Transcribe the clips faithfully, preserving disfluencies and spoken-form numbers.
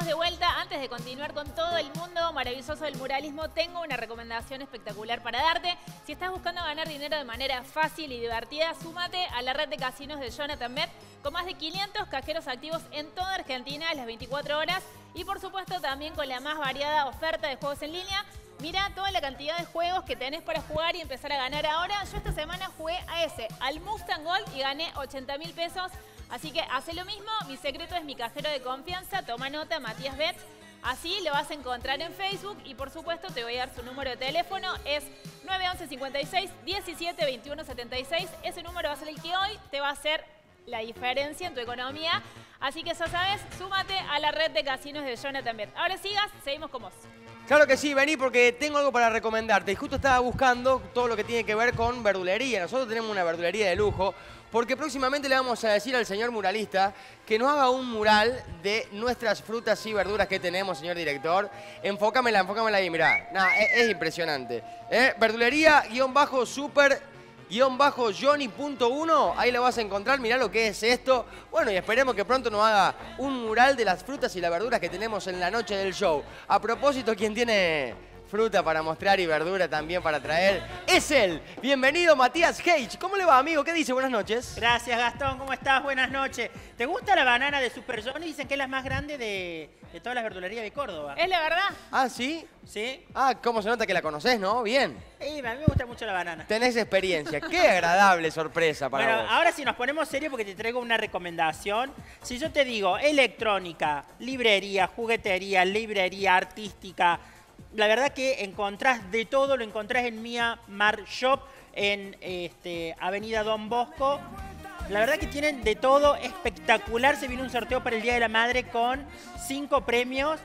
de vuelta. Antes de continuar con todo el mundo maravilloso del muralismo, tengo una recomendación espectacular para darte. Si estás buscando ganar dinero de manera fácil y divertida, súmate a la red de casinos de Jonathan Bet, con más de quinientos cajeros activos en toda Argentina a las veinticuatro horas y por supuesto también con la más variada oferta de juegos en línea. Mira toda la cantidad de juegos que tenés para jugar y empezar a ganar ahora. Yo esta semana jugué a ese, al Mustang Gold, y gané ochenta mil pesos. Así que hace lo mismo. Mi secreto es mi cajero de confianza. Toma nota, Matías Bets. Así lo vas a encontrar en Facebook y por supuesto te voy a dar su número de teléfono. Es nueve once, cincuenta y seis, diecisiete, veintiuno, setenta y seis. Ese número va a ser el que hoy te va a hacer la diferencia en tu economía. Así que ya sabes, súmate a la red de casinos de Jonathan Bet. Ahora sigas, seguimos con vos. Claro que sí, vení porque tengo algo para recomendarte. Y justo estaba buscando todo lo que tiene que ver con verdulería. Nosotros tenemos una verdulería de lujo porque próximamente le vamos a decir al señor muralista que nos haga un mural de nuestras frutas y verduras que tenemos, señor director. Enfócamela, enfócamela ahí, mirá. Nah, es, es impresionante. ¿Eh? Verdulería, guión bajo, super... guión bajo Johnny punto uno, ahí lo vas a encontrar, mirá lo que es esto. Bueno, y esperemos que pronto nos haga un mural de las frutas y las verduras que tenemos en la noche del show. A propósito, quien tiene fruta para mostrar y verdura también para traer es él. Bienvenido, Matías Hage. ¿Cómo le va, amigo? ¿Qué dice? Buenas noches. Gracias, Gastón. ¿Cómo estás? Buenas noches. ¿Te gusta la banana de Super Johnny? Dicen que es la más grande de, de todas las verdulerías de Córdoba. ¿Es la verdad? Ah, ¿sí? ¿Sí? Ah, cómo se nota que la conocés, ¿no? Bien. Sí, a mí me gusta mucho la banana. Tenés experiencia. Qué agradable sorpresa para bueno, vos. ahora sí nos ponemos serios porque te traigo una recomendación. Si yo te digo electrónica, librería, juguetería, librería artística, la verdad que encontrás de todo, lo encontrás en Mia Mar Shop, en este, Avenida Don Bosco. La verdad que tienen de todo, espectacular. Se viene un sorteo para el Día de la Madre con cinco premios.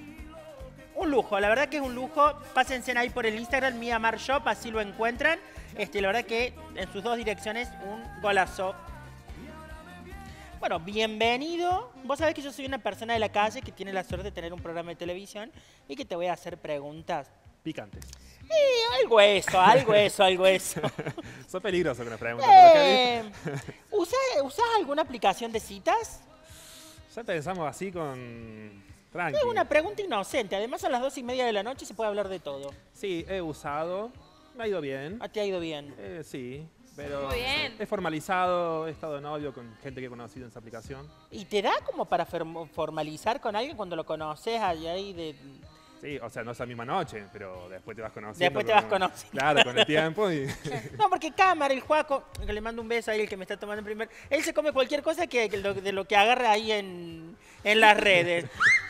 Un lujo, la verdad que es un lujo. Pásense ahí por el Instagram, Mia Mar Shop, así lo encuentran. Este, la verdad que en sus dos direcciones un golazo. Bueno, bienvenido. Vos sabés que yo soy una persona de la calle que tiene la suerte de tener un programa de televisión y que te voy a hacer preguntas. Picantes. Eh, algo eso, algo eso, algo eso. Son peligrosos con las preguntas. Eh, ¿usás, ¿Usás alguna aplicación de citas? Ya pensamos así con... Tranqui. Es una pregunta inocente. Además, a las dos y media de la noche se puede hablar de todo. Sí, he usado. Me ha ido bien. ¿A ti ha ido bien? Eh, sí, pero Muy bien. he formalizado, he estado de novio con gente que he conocido en esa aplicación. ¿Y te da como para formalizar con alguien cuando lo conoces ahí de...? Sí, o sea, no es la misma noche, pero después te vas conociendo. Después te con- vas conociendo. Claro, con el tiempo y... No, porque Cámara, el Juaco, que le mando un beso a él, que me está tomando en primer... Él se come cualquier cosa que, que lo- de lo que agarra ahí en, en las redes.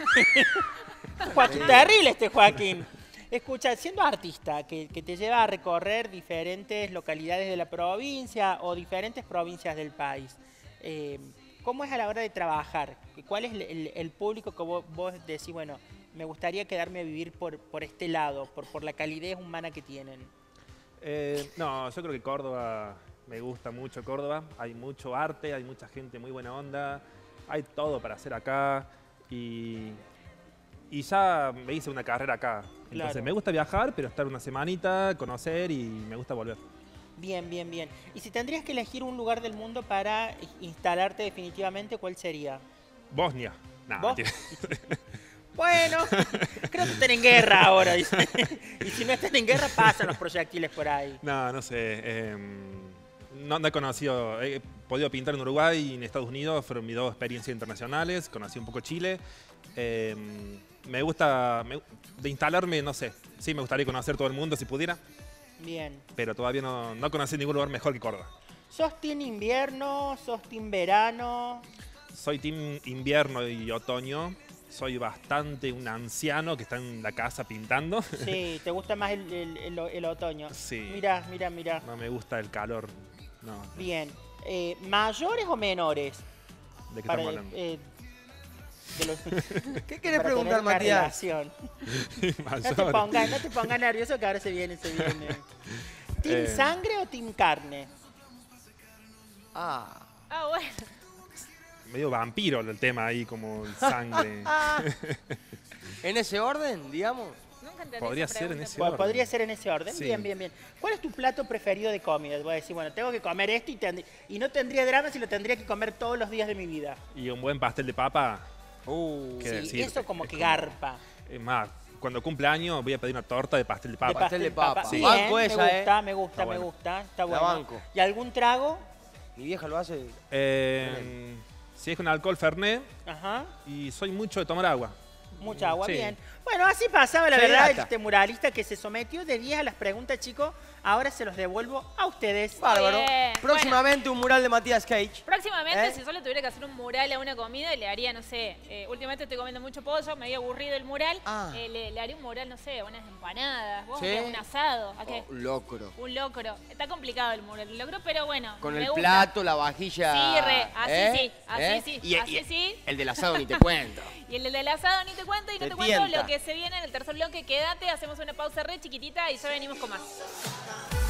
Joaquín, terrible este Joaquín. Escucha, siendo artista, que, que te lleva a recorrer diferentes localidades de la provincia o diferentes provincias del país, eh, ¿cómo es a la hora de trabajar? ¿Cuál es el, el- el público que vos, vos decís, bueno, me gustaría quedarme a vivir por, por este lado, por, por la calidez humana que tienen? Eh, no, yo creo que Córdoba, me gusta mucho Córdoba. Hay mucho arte, hay mucha gente muy buena onda. Hay todo para hacer acá y, y ya me hice una carrera acá. Entonces Claro. me gusta viajar, pero estar una semanita, conocer y me gusta volver. Bien, bien, bien. Y si tendrías que elegir un lugar del mundo para instalarte definitivamente, ¿cuál sería? Bosnia. No, ¿Vos? mentira. Bueno, creo que están en guerra ahora, dice. Y si no están en guerra, pasan los proyectiles por ahí. No, no sé. eh, no, no he conocido, he podido pintar en Uruguay y en Estados Unidos, fueron mis dos experiencias internacionales. Conocí un poco Chile. Eh, me gusta, me- de instalarme, no sé. Sí, me gustaría conocer todo el mundo si pudiera, Bien. pero todavía no, no conocí ningún lugar mejor que Córdoba. ¿Sos team invierno? ¿Sos team verano? Soy team invierno y otoño. Soy bastante un anciano que está en la casa pintando. Sí, ¿te gusta más el, el- el- el otoño? Sí. Mirá, mirá, mirá. No me gusta el calor. No, Bien. Eh, ¿mayores o menores? ¿de qué Para, estamos hablando? eh, de los- ¿Qué querés para preguntar, tener una Matías? relación. No te Mayores. pongas, no te pongas nervioso que ahora se viene, se viene. ¿Team Eh. sangre o team carne? Ah. Ah, bueno. Medio vampiro el tema ahí, como sangre. ¿En ese orden, digamos? Nunca entendí Podría esa ser en pregunta. ese Bueno, orden. podría ser en ese orden. Sí. Bien, bien, bien. ¿Cuál es tu plato preferido de comida? Te voy a decir, bueno, tengo que comer esto y, tend- y no tendría drama si lo tendría que comer todos los días de mi vida. Y un buen pastel de papa. Uh, ¿Qué Sí, decirte? eso como Es que como- garpa. Es más, cuando cumple años voy a pedir una torta de pastel de De papa. pastel de papa. Bien, Banco me esa, gusta, ¿eh? me gusta, Está me bueno. gusta. Está La bueno. banco. ¿Y algún trago? Mi vieja lo hace. Eh, si es con alcohol, Fernet. Ajá. Y soy mucho de tomar agua. Mucha agua, Sí. bien. Bueno, así pasaba, la Se verdad, hidrata. este muralista que se sometió de diez a las preguntas, chicos. Ahora se los devuelvo a ustedes. Bárbaro. Bien. Próximamente un mural de Matías Cage. Próximamente, ¿Eh? si solo tuviera que hacer un mural a una comida, le haría, no sé, eh, últimamente estoy comiendo mucho pollo, me había aburrido el mural, Ah. eh, le, le haría un mural, no sé, unas empanadas, vos Sí. qué, un asado, ¿a qué? Oh, locro. Un locro. Está complicado el mural, el locro, pero bueno, Con me el gusta. plato, la vajilla. Sí, re, así ¿eh? sí, así ¿Eh? sí, Y, así y- sí. El del asado ni te cuento. Y el del asado ni te cuento y no Te te, cuento tienta. lo que se viene en el tercer bloque. Quédate, hacemos una pausa re chiquitita y ya venimos con más.